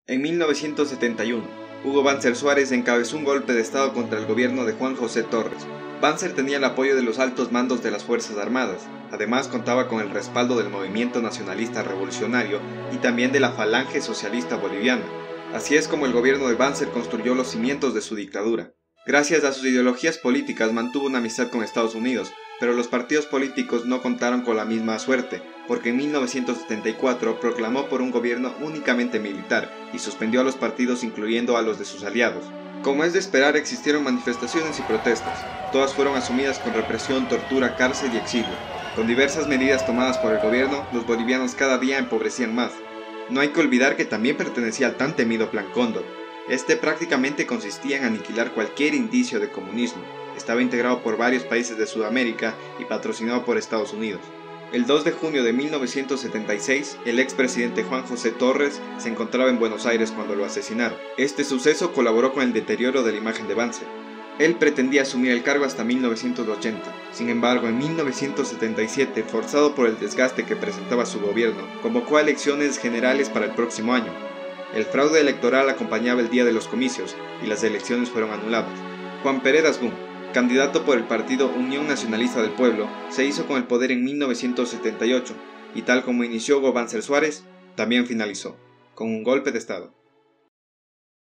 En 1971, Hugo Banzer Suárez encabezó un golpe de Estado contra el gobierno de Juan José Torres. Banzer tenía el apoyo de los altos mandos de las Fuerzas Armadas, además contaba con el respaldo del Movimiento Nacionalista Revolucionario y también de la Falange Socialista Boliviana. Así es como el gobierno de Banzer construyó los cimientos de su dictadura. Gracias a sus ideologías políticas mantuvo una amistad con Estados Unidos, pero los partidos políticos no contaron con la misma suerte, porque en 1974 proclamó por un gobierno únicamente militar y suspendió a los partidos incluyendo a los de sus aliados. Como es de esperar, existieron manifestaciones y protestas. Todas fueron asumidas con represión, tortura, cárcel y exilio. Con diversas medidas tomadas por el gobierno, los bolivianos cada día empobrecían más. No hay que olvidar que también pertenecía al tan temido Plan Cóndor. Este prácticamente consistía en aniquilar cualquier indicio de comunismo. Estaba integrado por varios países de Sudamérica y patrocinado por Estados Unidos. El 2 de junio de 1976, el expresidente Juan José Torres se encontraba en Buenos Aires cuando lo asesinaron. Este suceso colaboró con el deterioro de la imagen de Banzer. Él pretendía asumir el cargo hasta 1980. Sin embargo, en 1977, forzado por el desgaste que presentaba su gobierno, convocó a elecciones generales para el próximo año. El fraude electoral acompañaba el día de los comicios y las elecciones fueron anuladas. Juan Peredas Gun, candidato por el partido Unión Nacionalista del Pueblo, se hizo con el poder en 1978 y tal como inició Hugo Banzer Suárez, también finalizó, con un golpe de Estado.